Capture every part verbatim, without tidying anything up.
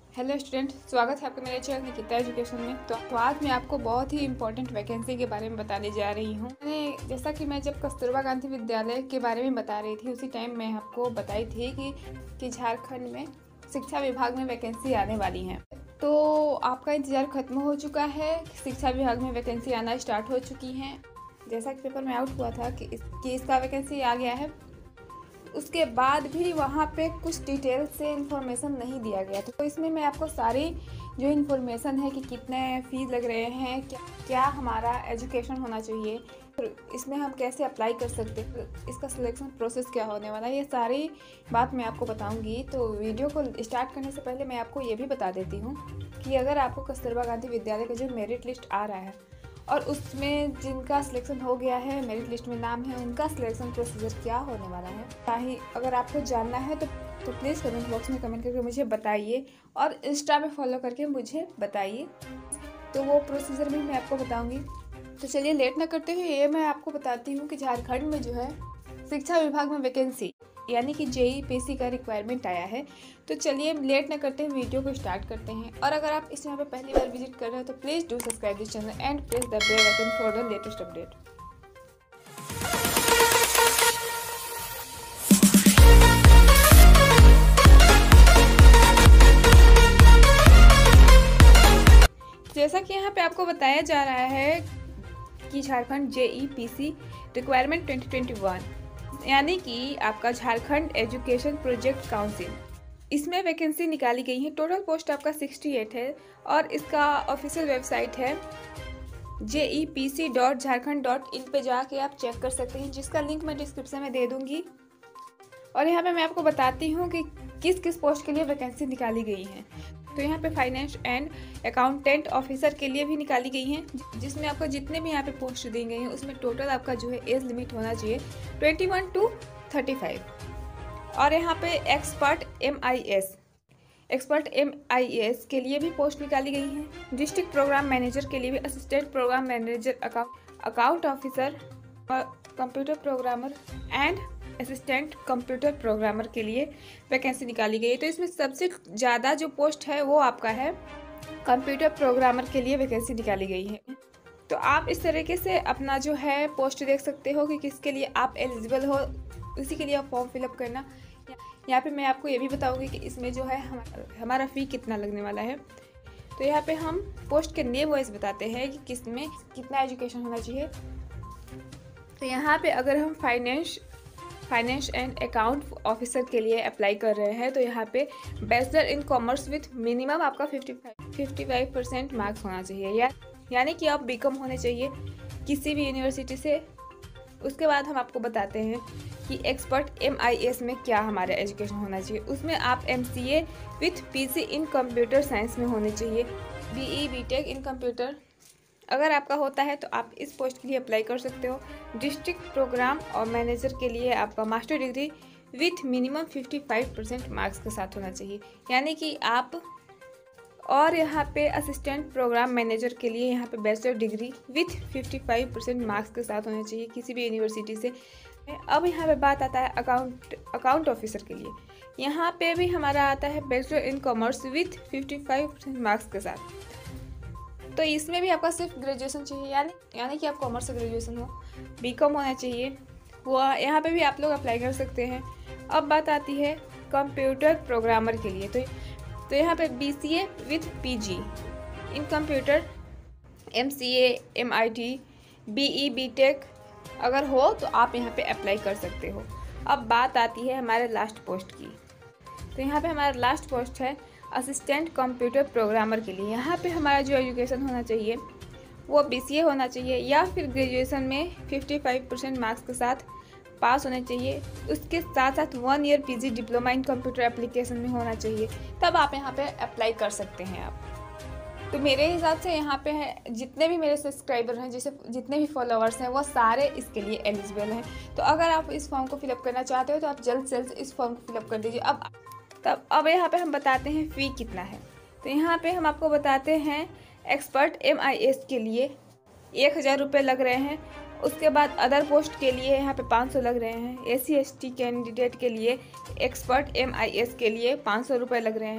Hello student, स्वागत है आपका मेरे चैनल निकिता एजुकेशन में। तो, तो आज मैं आपको बहुत ही इंपॉर्टेंट वैकेंसी के बारे में बताने जा रही हूँ। मैंने जैसा कि मैं जब कस्तूरबा गांधी विद्यालय के बारे में बता रही थी, उसी टाइम मैं आपको बताई थी कि, कि झारखंड में शिक्षा विभाग में वैकेंसी आने वाली है। तो आपका इंतजार खत्म हो चुका है, शिक्षा विभाग में वैकेंसी आना स्टार्ट हो चुकी है। जैसा कि पेपर में आउट हुआ था कि, इस, कि इसका वैकेंसी आ गया है, उसके बाद भी वहाँ पे कुछ डिटेल से इन्फॉर्मेशन नहीं दिया गया था। तो इसमें मैं आपको सारी जो इन्फॉर्मेशन है कि कितने फीस लग रहे हैं, क्या क्या हमारा एजुकेशन होना चाहिए, फिर इसमें हम कैसे अप्लाई कर सकते हैं, इसका सिलेक्शन प्रोसेस क्या होने वाला है, ये सारी बात मैं आपको बताऊंगी। तो वीडियो को स्टार्ट करने से पहले मैं आपको ये भी बता देती हूँ कि अगर आपको कस्तूरबा गांधी विद्यालय का जो मेरिट लिस्ट आ रहा है और उसमें जिनका सिलेक्शन हो गया है, मेरिट लिस्ट में नाम है, उनका सिलेक्शन प्रोसीजर क्या होने वाला है, ताकि अगर आपको जानना है तो तो प्लीज़ कमेंट बॉक्स में कमेंट करके मुझे बताइए और इंस्टा में फॉलो करके मुझे बताइए। तो वो प्रोसीजर भी मैं आपको बताऊंगी। तो चलिए लेट ना करते हुए ये मैं आपको बताती हूँ कि झारखंड में जो है शिक्षा विभाग में वैकेंसी यानी कि जेई पीसी का रिक्वायरमेंट आया है। तो चलिए लेट न करते हुए वीडियो को स्टार्ट करते हैं। और अगर आप इस चैनल पर पहली बार विजिट कर रहे हो तो please do subscribe this channel and press the bell icon for the latest update. जैसा कि यहाँ पे आपको बताया जा रहा है कि Jharkhand J E P C requirement twenty twenty one यानी कि आपका झारखंड एजुकेशन प्रोजेक्ट काउंसिल, इसमें वैकेंसी निकाली गई है। टोटल पोस्ट आपका अड़सठ है और इसका ऑफिशियल वेबसाइट है J E P C dot Jharkhand dot in पे जाके आप चेक कर सकते हैं, जिसका लिंक मैं डिस्क्रिप्शन में दे दूंगी। और यहाँ पे मैं आपको बताती हूँ कि किस किस पोस्ट के लिए वैकेंसी निकाली गई है। तो यहाँ पे फाइनेंस एंड अकाउंटेंट ऑफिसर के लिए भी निकाली गई हैं, जिसमें आपको जितने भी यहाँ पे पोस्ट दी गई हैं उसमें टोटल आपका जो है एज लिमिट होना चाहिए इक्कीस टू पैंतीस। और यहाँ पे expert M I S expert M I S के लिए भी पोस्ट निकाली गई हैं। डिस्ट्रिक्ट प्रोग्राम मैनेजर के लिए भी, assistant program manager, account account officer, computer programmer and assistant computer programmer के लिए वैकेंसी निकाली गई है। तो इसमें सबसे ज़्यादा जो पोस्ट है वो आपका है कंप्यूटर प्रोग्रामर के लिए वैकेंसी निकाली गई है। तो आप इस तरीके से अपना जो है पोस्ट देख सकते हो कि किसके लिए आप एलिजिबल हो, उसी के लिए आप फॉर्म फिलअप करना। यहाँ पे मैं आपको ये भी बताऊँगी कि इसमें जो है हमारा फ़ी कितना लगने वाला है। तो यहाँ पे हम पोस्ट के नेम वाइज बताते हैं कि किस में कितना एजुकेशन होना चाहिए। तो यहाँ पे अगर हम finance finance and account officer के लिए अप्लाई कर रहे हैं तो यहाँ पे bachelor in commerce with minimum आपका पचपन परसेंट मार्क्स होना चाहिए, या यानी कि आप बीकॉम होने चाहिए किसी भी यूनिवर्सिटी से। उसके बाद हम आपको बताते हैं कि एक्सपर्ट एम आई एस में क्या हमारा एजुकेशन होना चाहिए। उसमें आप M C A with P C in computer science में होने चाहिए, B E B tech in computer अगर आपका होता है तो आप इस पोस्ट के लिए अप्लाई कर सकते हो। डिस्ट्रिक्ट प्रोग्राम और मैनेजर के लिए आपका मास्टर डिग्री विथ मिनिमम पचपन परसेंट मार्क्स के साथ होना चाहिए, यानी कि आप। और यहाँ पे असिस्टेंट प्रोग्राम मैनेजर के लिए यहाँ पे बैचलर डिग्री विथ पचपन परसेंट मार्क्स के साथ होना चाहिए किसी भी यूनिवर्सिटी से। अब यहाँ पे बात आता है अकाउंट अकाउंट ऑफिसर के लिए। यहाँ पे भी हमारा आता है बैचलर इन कॉमर्स विथ पचपन परसेंट मार्क्स के साथ। तो इसमें भी आपका सिर्फ ग्रेजुएशन चाहिए, यानी यानी कि आप कॉमर्स से ग्रेजुएशन हो, बीकॉम होना चाहिए, वो यहाँ पे भी आप लोग अप्लाई कर सकते हैं। अब बात आती है कंप्यूटर प्रोग्रामर के लिए। तो तो यहाँ पे B C A with P G in computer, M C A, M I T, B E B tech अगर हो तो आप यहाँ पे अप्लाई कर सकते हो। अब बात आती है हमारे लास्ट पोस्ट की। तो यहाँ पे हमारा लास्ट पोस्ट है असिस्टेंट कंप्यूटर प्रोग्रामर के लिए। यहाँ पे हमारा जो एजुकेशन होना चाहिए वो बी सी ए होना चाहिए या फिर ग्रेजुएशन में पचपन परसेंट मार्क्स के साथ पास होना चाहिए। उसके साथ साथ one year P G diploma in computer application में होना चाहिए, तब आप यहाँ पे अप्लाई कर सकते हैं आप। तो मेरे हिसाब से यहाँ पे है जितने भी मेरे सब्सक्राइबर हैं, जैसे जितने भी फॉलोअर्स हैं, वो सारे इसके लिए एलिजिबल हैं। तो अगर आप इस फॉर्म को फिलअप करना चाहते हो तो आप जल्द से जल्द इस फॉर्म को फिलअप कर दीजिए। अब तब अब यहाँ पे हम बताते हैं फ़ी कितना है। तो यहाँ पे हम आपको बताते हैं एक्सपर्ट एम आई एस के लिए एक हज़ार रुपये लग रहे हैं। उसके बाद अदर पोस्ट के लिए यहाँ पे पाँच सौ लग रहे हैं। S C S T candidate के लिए एक्सपर्ट एम आई एस के लिए पाँच सौ रुपये लग रहे हैं।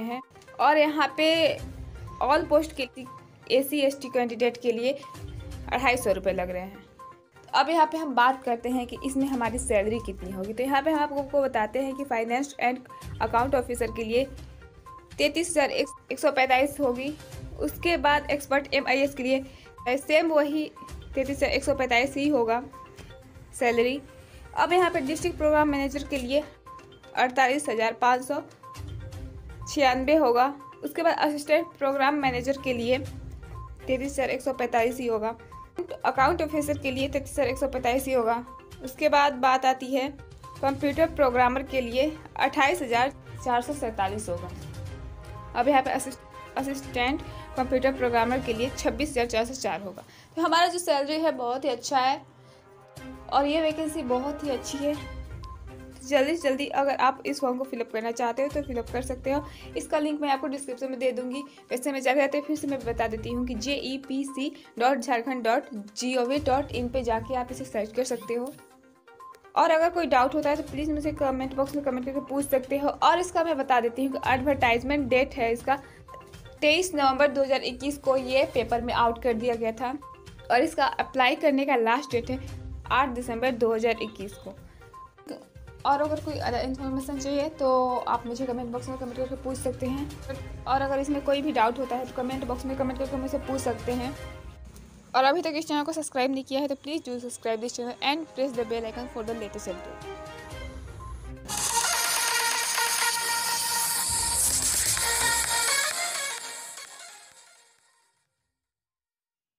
और यहाँ पे ऑल पोस्ट के A C S T candidate के लिए अढ़ाई सौ रुपये लग रहे हैं। अब यहाँ पे हम बात करते हैं कि इसमें हमारी सैलरी कितनी होगी। तो यहाँ पे हम आपको बताते हैं कि फाइनेंस एंड अकाउंट ऑफिसर के लिए तैंतीस हज़ार एक सौ पैंतालीस होगी। उसके बाद एक्सपर्ट एम आई एस के लिए सेम वही तैंतीस हज़ार एक सौ पैंतालीस ही होगा सैलरी। अब यहाँ पे डिस्ट्रिक्ट प्रोग्राम मैनेजर के लिए अड़तालीस हज़ार पाँच सौ छियानवे होगा। उसके बाद असिस्टेंट प्रोग्राम मैनेजर के लिए तैंतीस हज़ार एक सौ पैंतालीस ही होगा। अकाउंट ऑफिसर के लिए तैंतीस हज़ार एक सौ पैंतालीस ही होगा। उसके बाद बात आती है कंप्यूटर प्रोग्रामर के लिए अट्ठाईस हज़ार चार सौ सैंतालीस होगा। अब यहाँ पे असिस्टेंट कंप्यूटर प्रोग्रामर के लिए छब्बीस हज़ार चार सौ चार होगा। तो हमारा जो सैलरी है बहुत ही अच्छा है और ये वैकेंसी बहुत ही अच्छी है। जल्दी से जल्दी अगर आप इस फॉर्म को फिलअप करना चाहते हो तो फिलअप कर सकते हो। इसका लिंक मैं आपको डिस्क्रिप्शन में दे दूंगी। वैसे मैं जाते जाते फिर से मैं बता देती हूँ कि J E P C dot Jharkhand dot G O V dot in पर जाके आप इसे सर्च कर सकते हो। और अगर कोई डाउट होता है तो प्लीज़ मुझे कमेंट बॉक्स में कमेंट करके पूछ सकते हो। और इसका मैं बता देती हूँ कि एडवर्टाइजमेंट डेट है इसका तेईस नवंबर दो हज़ार इक्कीस को ये पेपर में आउट कर दिया गया था और इसका अप्लाई करने का लास्ट डेट है आठ दिसंबर दो हज़ार इक्कीस को। और अगर कोई अदर इन्फॉर्मेशन चाहिए तो आप मुझे कमेंट बॉक्स में कमेंट करके पूछ सकते हैं। और अगर इसमें कोई भी डाउट होता है तो कमेंट बॉक्स में कमेंट करके मुझसे पूछ सकते हैं। और अभी तक इस चैनल को सब्सक्राइब नहीं किया है तो please do subscribe this channel and press the bell icon for the latest update.